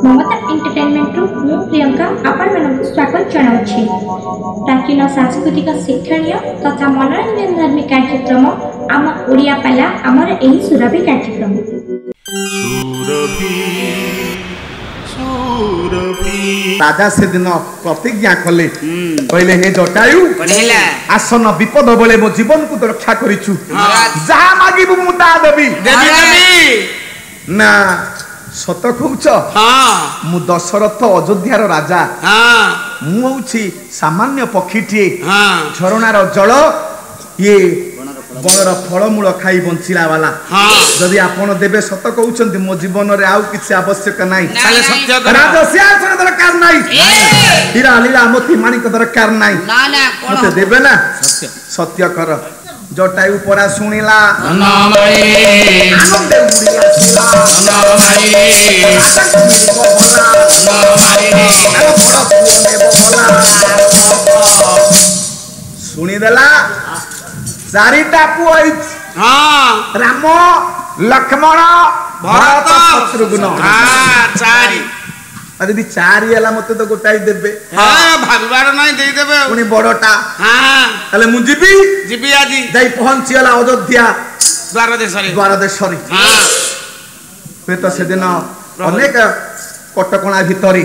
ममता entertainment रु मु प्रियंका आपण मानक स्वागत जनाउछि। प्राचीन सांस्कृतिक शिक्षणीय तथा मनोरंजन धार्मिक कार्यक्रम आम ओडिया पाला आमर एही सुरभि कार्यक्रम राजा से दिन प्रतिज्ञा कले कहले हे जटायु आसन विपद बेले मो जीवन को रक्षा करिछु जहा मागिबु मु ता देबी ना सत कहूच मु दशरथ अयोध्यार राजा मु होछि सामान्य पक्षीटी झरणार जल ये बनर फलमूल खाई बंचिला वाला जदि आपण देबे सत कहउछन्ति मो जीवन रे आउ किछि आवश्यक नाही ताले सत्य कर राजा सिंहासन दरकार नाही हीरा लीला मोती माणिक दरकार नाही ना ना कोन मते देबे ना सत्य कर जटायु परा सुनिला नमाई आनंदे उड़िया सिला नमाई सुनी देला चारिटा पुआ राम लक्ष्मण भरत शत्रुघ्न चारि यदि चारि हला मते तो गोटाई देबे भागबार नहीं दे देबे पुनी बड़टा तले मु जीबी आजी जाई पहुंची हला अयोध्या द्वार देशरी तो से दिन अनेक कटकणा भितरी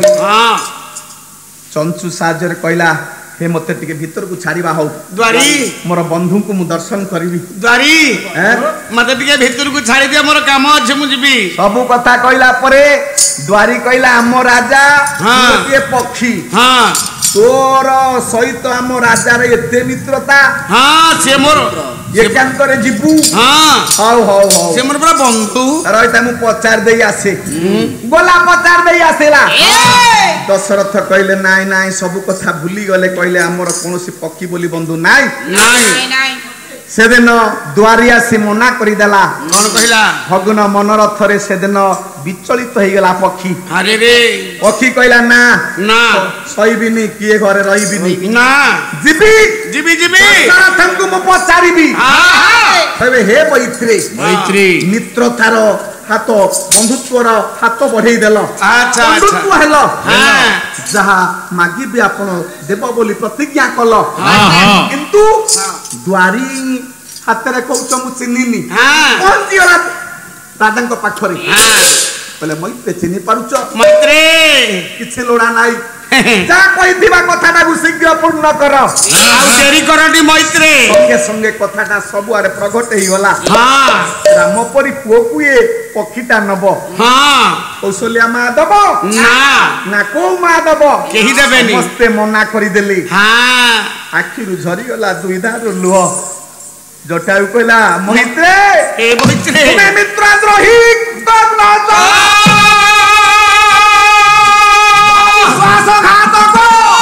चंचू साजर कहला हे मते टिके भीतर को छाड़ीबा हो द्वारी मोर बंधु को मु दर्शन करिवि द्वारी मते टिके भीतर को छाड़ी दिया मोर काम अछि मु जीबी सब कथा कहला परे द्वारी कहला हम राजा ये पक्षी तोर सहित हम राजा रे एते मित्रता से मोर एकांतरे जीवु हाउ हाउ हाउ से मोर बड़ा बंधु रहता मु पचार देई आसे गोला पचार देई आसेला दशरथ कहले नाई नाई सब कथा भूली गले कहले हमर कोनोसी पक्षी बोली बंधु नाई नाई से दिन द्वारिया से मना करी देला कोन कहला भगन मनरथ रे से दिन विचलित हो गेला पक्षी अरे रे पक्षी कहला ना ना सहीबिनी किए घरे रहीबिनी ना जीबी जीबी जीबी दशरथ को मु पचारिबी तबे हे मैत्री मित्रतार हाथ बंधुत्वर हाथ बढ़ाई देल अच्छा बंधुत्व हेलो जहा मागी भी आपण देव बोली प्रतिज्ञा कल किंतु द्वारी हाथ रे कहउछ मु चिन्हिनी कोन दियला राजा को पाखरे बोले मैत्री चिन्हि पारुछ मैत्री किछि लोड़ा नाई जा कोई दिवा कथाटा को शीघ्र पूर्ण कर आ देरी करडी मैत्री संगे संगे कथाटा सब आरे प्रगट हेई होला राम परी पुओ कुए पक्षीटा नबो कौशल्या मा दबो ना को मा दबो केही देबेनी मस्ते मना करी देली आखिरु झरी गला दुईधार लुह जटायु कहला मैत्री ए मैत्री तुम्हें मित्रद्रोही तब न जा विश्वासघातक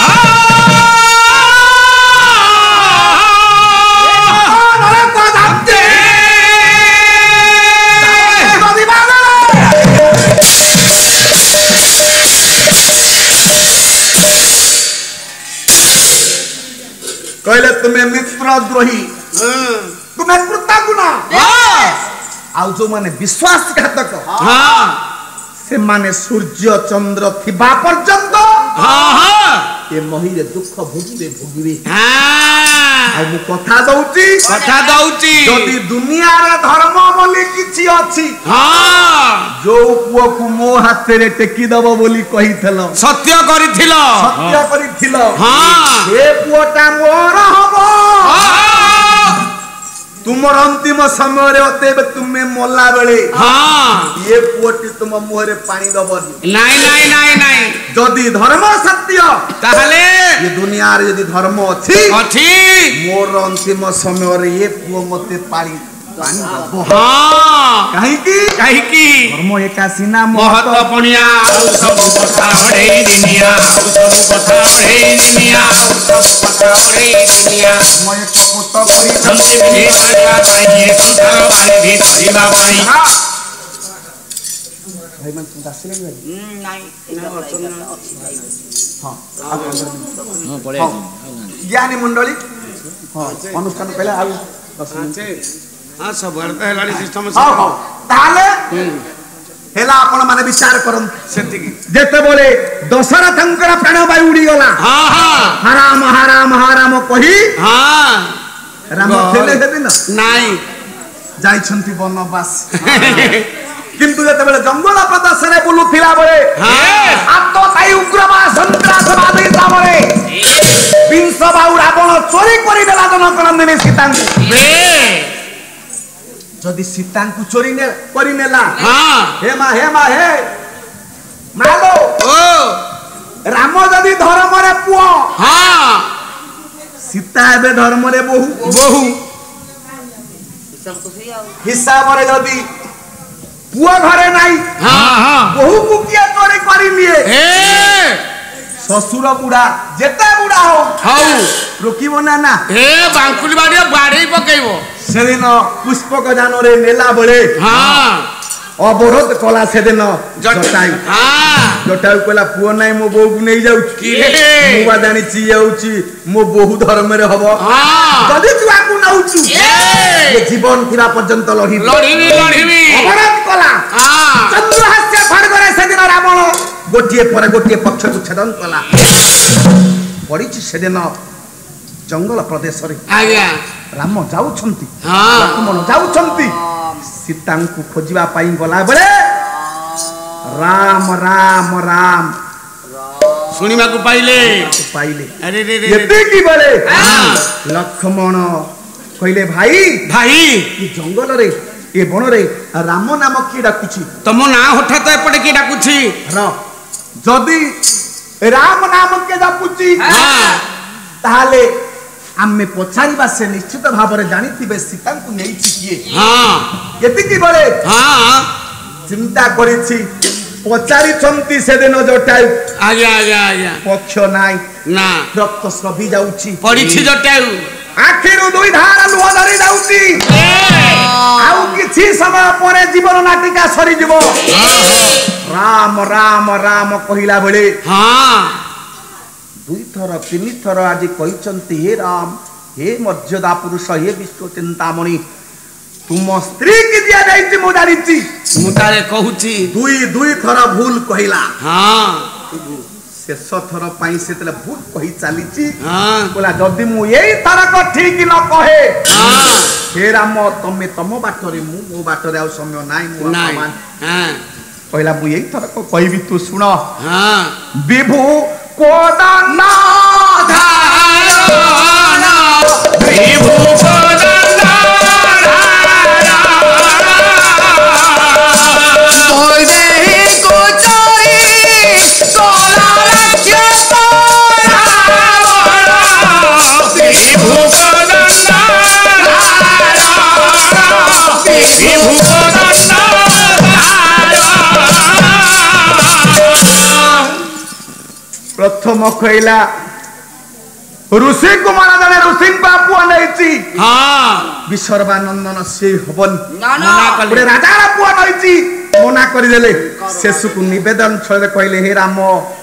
कहले तुम्हें मित्रद्रोही तुम्हें कृतज्ञ आउ जो माने विश्वासघातक से माने सूर्य चंद्र थिबा पर्यंत ए महीरे दुख भोगिबे आ मु कथा दउची जदी दुनिया रे धर्म बोली किछि अछि जो पुओ को मो हाथ रे टेकी दबो बोली कहिथलो सत्य करिथिलो ए पुओटा मोर हबो तुमर अंतिम समय रे अतेबे तुमे मोला बेले ये पुओटी तुम मुहरे पानी दबनी नहीं जदी धर्म सत्य ताहले ये दुनिया रे यदि धर्म अछि मोर अंतिम समय रे ये पुओ मते पानी दबो काहे की धर्म एकासीना महत पणिया सब कथा बढ़े दुनिया मैं कपट करी हमसे भी माया चाहिए संसार वाले भी परिवा पाई भाई मन तुम दासिले नहीं हां पड़े ज्ञानी मंडली हां अनुष्ठान पहले आ 10 मिनिट हां सब अर्थ है लाली सिस्टम से हां ताले हेला आपण माने विचार करन सेतिकी जेते बोले दशरथंकर प्राण वायु उड़ी गला हां हां हराम हराम हराम कही हां राम खेले हेदिन नाही जाई छंती वनवास किंतु जेते बोले जंगल प्रदेश रे बुलुथिला बोले हां आत्तो ताई उग्रमा संत्रासवादी सामरे विंश बाउ रावण चोरी करी देला जनक नंदिनी सीता बे जदि सीता को चोरी ने करी नेला हां हे मा हे मालो ओ राम जदि धर्म रे पुओ हां सीता एबे धर्म रे बहु हिसाब रे जदि पुओ घरे नाही हां हां बहु को किया चोरी करी लिए ए ससुर बुढ़ा जेते बुढ़ा हो हाउ रोकिबो ना ए बांकुली बाड़ी बाड़ी पकेइबो सेदिन पुष्पक जानरे नेला बळे हां अवरोध कला सेदिन जटायु हां जटायु कहला पुओ नाही मो बोउ को नै जाउ की मु बा जानि ची जाउची मो बहु धर्म रे हबो हां जदि तुआ को नाउचु ये जीवन थिरा पर्यंत लढिबी अवरोध कला हां चंद्रहास्य खड़गरे सेदिन रावण गोटिए पर गोटिए पक्ष को छेदन कला पड़िछि सेदिन जंगल प्रदेश रे आज्ञा राम जाउछंती हां लक्ष्मण जाउछंती सीता को खोजिबा पाई गला बेले राम राम राम सुनिमा को पाइले अरे रे एते की बेले हां लक्ष्मण कहले भाई ये जंगल रे ए बन रे राम नाम की डाकुछि तमो ना हठात एपटे की डाकुछि र जदी राम नाम के डाकुछि हां ताले आमे पछारीबा से निश्चित भाव रे जानिथिबे सीता को नेइछि किए हां एते की बेले हां चिंता करिछि पचारी छंती से दिन जटायु आज्ञा पक्ष नाई ना रक्त स्रवी जाउछि पड़िछि जटायु आखिरु दुई धार लुह धरी जाउछि आउ किछि समय परे जीवन नाटिका सरी जीव राम राम राम कहिला बेले हां दुई थर तीन थर आज कहिचंती हे राम हे मर्यादा पुरुष हे विश्व चिंतामणि तुम स्त्री की दिया जाइछि मो जानिछि मु तारे कहूछि दुई थर भूल कहिला हां शेष थर पाई सेतले भूल कहि चालिछि हां बोला जदि मु एई थरक ठीक न कहे हां हे राम तमे तम बाटरे मु मो बाटरे आ समय नाइ मु अपमान हां कहला मु एई थरक कहबी तू सुन हां विभु कोदना धारण विभु कोदना प्रथम कहला ऋषि कुमार जने ऋषि बापू नैछि हां विसर्बानंदन से हबन मना पुरे राजा पुआ नैछि मना करि देले शेष को निवेदन छले कहले हे राम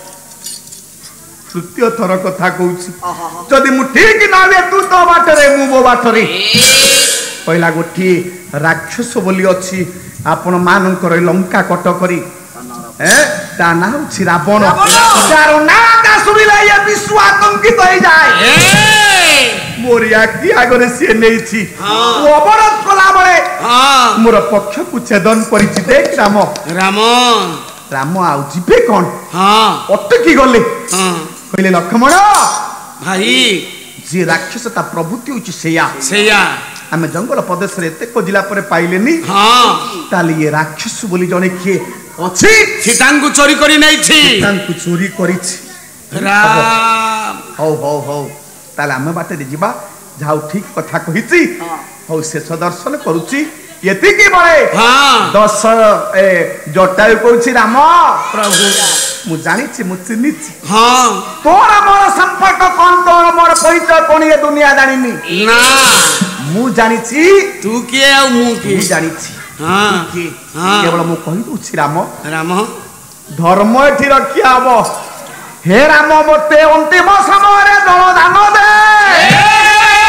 तृतीय थर कथा कहूछि जदि मु ठीक न होवे तू तो बाटरे मु बो बाटरे पहिला गोठी राक्षस बोली अछि आपण मानकर लंका कट करी ता ना होछि रावण तारो नाटा सुनिला ये विश्व आतंकित हो जाए मोरिया की आगरे से नैछि ओ अवरोध कला बळे मोर पक्ष को छेदन करिछि देख राम राम आउ जिबे कोन अटकी गले कहले लक्ष्मण भाई जे राक्षस ता प्रभुति होछि सेया आमे जंगल प्रदेश रे एते खोजिला परे पाइलेनी ताली ये राक्षस बोली जने के अछि सीतांकु चोरी करी नै छी सीतांकु चोरी करिछि राम हो ताले आमे बाटे रे जिबा जाऊ ठीक कथा कहिछि हो शेष दर्शन करूछि यति की बळे दस जटायु कहछि राम प्रभु मु जानिछि मु चिन्हिछि तोर मोर संपर्क कोन तोर मोर परिचय कोन ये दुनिया जानिनी ना मु जानिछि तू के आ मु के मु जानिछि केवल मु कहि दुछि राम धर्म एठी रखिया हबो हे राम मते अंतिम समय रे दल दान दे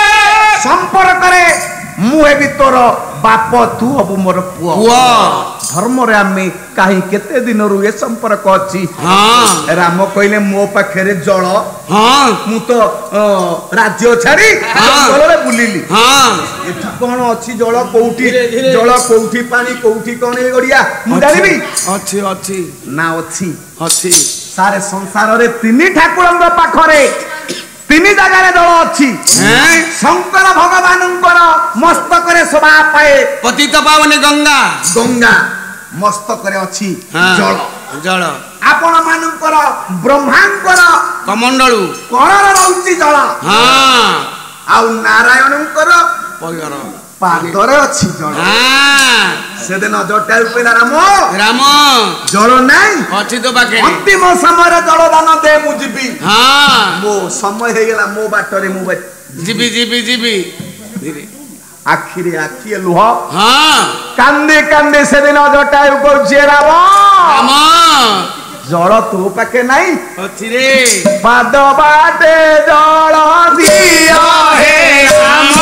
संपर्क रे मु हेबी तोर बाप तू हबु मोर पुआ धर्म रे आमे काहे केते दिन रु ए संपर्क अछि हां राम कहले मो पाखरे जल हां मु तो राज्य छाड़ी जंगल रे बुलिली हां एठी कोन अछि जल कोउठी पानी कोउठी कोन ए गड़िया मु जानिबी अछि ना अछि सारे संसार रे तीन ठाकुरंग पाखरे तीन जगह जल अच्छी शंकर भगवान मस्तक शोभा पाए पतित पावन गंगा गंगा मस्तक अच्छी जल जल आपण मानकर ब्रह्मांकर कमंडलू कण रहुची जल हाँ आउ नारायणकर पयर पादरे अच्छी जल से दिन जटायु कहला राम जल नहीं अच्छी तो बाके अंतिम समय जल दान दे मु जीवी हां मो समय हे गेला मो बाटरे मु जीवी धीरे आखिरे आखिए लुह हां कांदे से दिन जटायु को राम जल तो पाके नहीं अच्छी रे पाद बाटे जल दिया हे राम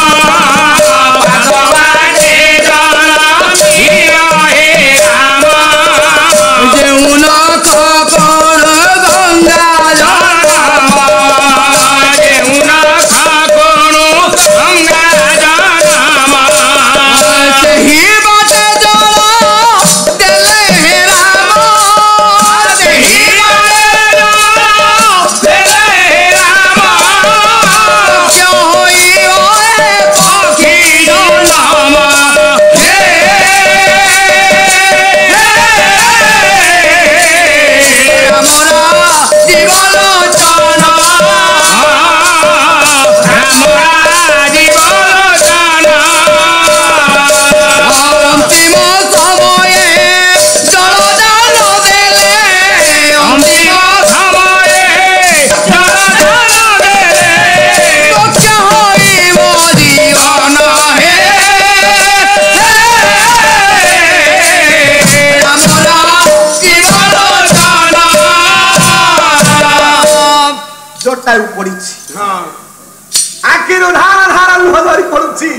आखिर धारा धारा लुह धरी पड़ुछि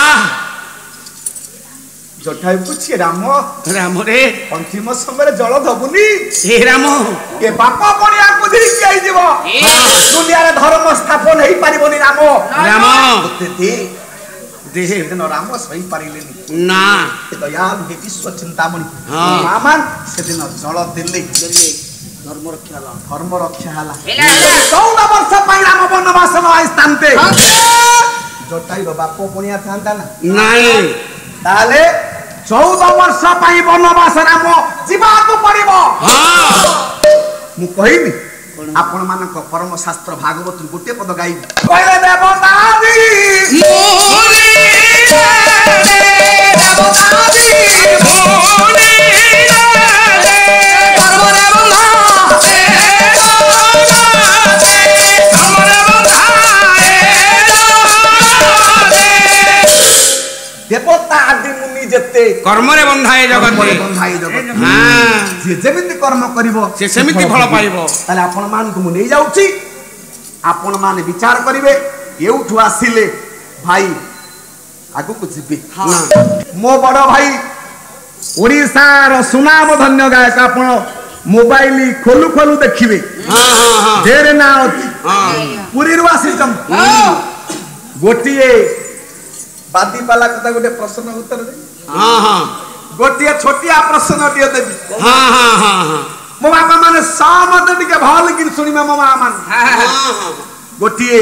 जटायु पूछे राम रे अंतिम समय जल दबुनी हे राम के बाप पणिया को धि के आइ जीव दुनिया रे धर्म स्थापन हेई परिबोनी राम दे दिन राम सही पारिलेनी ना दयालु हे विश्व चिंतामणि मामान से दिन जल दिल्ली धर्म रक्षा हला 14 वर्ष पई राम वनवास न स्थानते जटायु बाप पणिया थांता ना नाही ताले 14 वर्ष पई वनवास राम जीवा को पड़िबो मु कहिबी आपण मानक परम शास्त्र भागवत गोटे पद गाई कहले देवता दी मोरी देवता दी मोरी देवता आदि मुनि जते कर्म रे बंधाए जगत हां जे जेमिति कर्म करिवो से सेमिति फल पाइबो ताले आपण मान को मु नै जाउची आपण मान विचार करिवे एउठु आसिले भाई आगु को जिबे मो बड़ भाई ओडिसा रो सुनाम धन्य गायक आपण मोबाइल खोलु खोलु देखिबे हां ढेर ना पुरी रो आसिचम गोटिए बादी पाला कथा गोटे प्रश्न उत्तर दे गोटिए छोटिया प्रश्न दियो देबी मो बापा माने सामत टिके भल कि सुनिबे मो मां मान गोटिए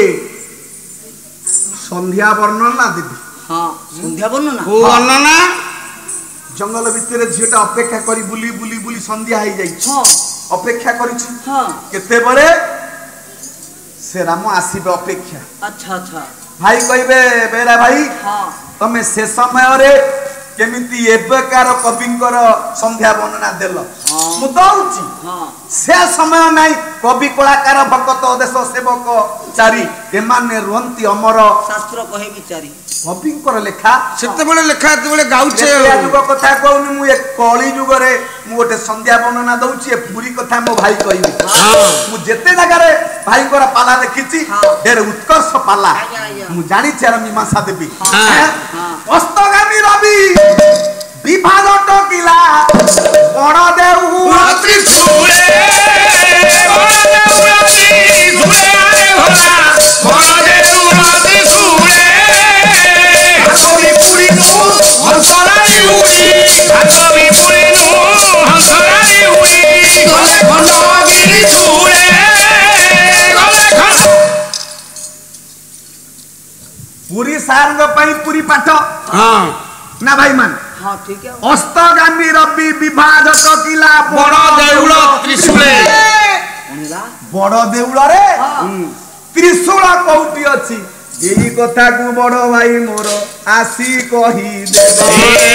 संध्या वर्णना देबी संध्या वर्णना को वर्णना जंगल भितर झिटा अपेक्षा करी बुली बुली बुली संध्या हो जाई अपेक्षा करिछि केते बळे से राम आसीबे अपेक्षा अच्छा भाई कहबे बेरा भाई तमे से समय रे केमिति एबेकार कविंकर संध्या वर्णना देलो मु दउची से समय नाही कवि कलाकार भक्त देश सेवक चारि एमाने रोंती अमर शास्त्र कहे विचारी कविंकर लेखा सेते बळे लेखा ते बळे गाउछे युग कथा कहउनी मु एक कली युग रे मु गोटे संध्या वर्णना दउची ए पूरी कथा मो भाई कहबी मु जेते जगह रे भाई कोरा पाला देखिची ढेर उत्कर्ष पाला मु जानि चार मीमांसा देबी अस्तगामी रवि विभाग टकिला बड़ देउल त्रिशूले बड़ देउल त्रिशूले आरे भोला बड़ देउल त्रिशूले हातोरी पुरिनु हंसराई उड़ी हातोरी पुरिनु हंसराई उड़ी गले खंडगिरी छूले गले खंड पुरी सारंग पई पुरी पाठ हां ना भाई मान हाँ ठीक है अस्तगामी रवि विभाग टकिला बड़ देउल त्रिशूले बड़ देउल रे त्रिशूल कोउटी अछि एही कथा को बड़ भाई मोर आसी कहि देबे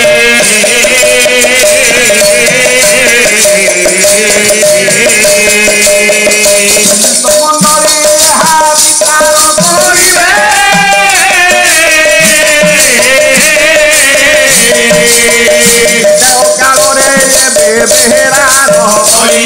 समंदरे हाविकार करिबे देव कालोरे बेबेरा रही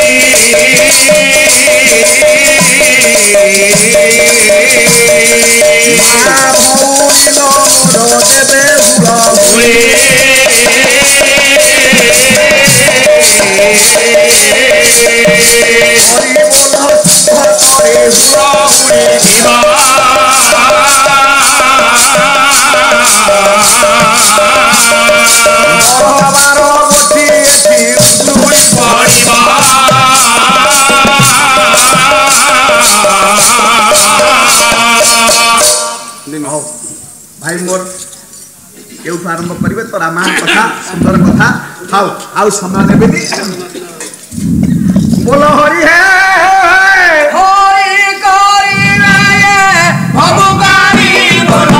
भाई मोर केउठु आरंभ करिवे तो रामायण कथा सुंदर कथा हाउ आउ समय नेबेनी बोलो हरि है हरि करि राये भगवानी बोलो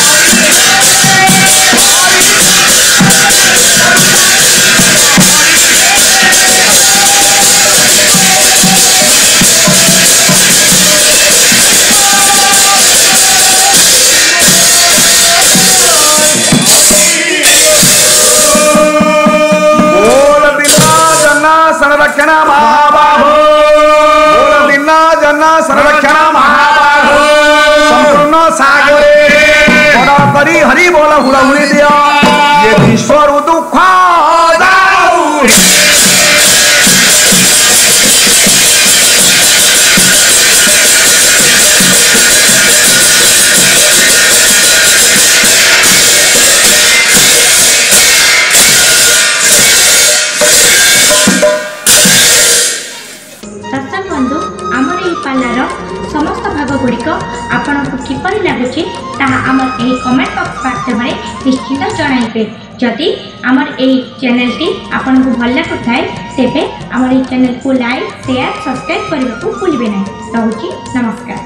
संरक्षण महाबाहो बोल दिना जना संरक्षण महाबाहो संपूर्ण सागरे बड़ा करी हरि बोल हुड़हुड़ी दिया ये ईश्वर दुख दाऊ समस्त भाग गुड़िक आपण को किपरि लगुचे ताहा आमर एही कमेंट बॉक्स माध्यम निश्चित जणाइबे जदि आमर एही चैनल टी आपण को भल लागुथाय तेबे आमर एही चैनल को लाइक शेयर सब्सक्राइब करबा को भूलिबे नहीं। रहूची नमस्कार।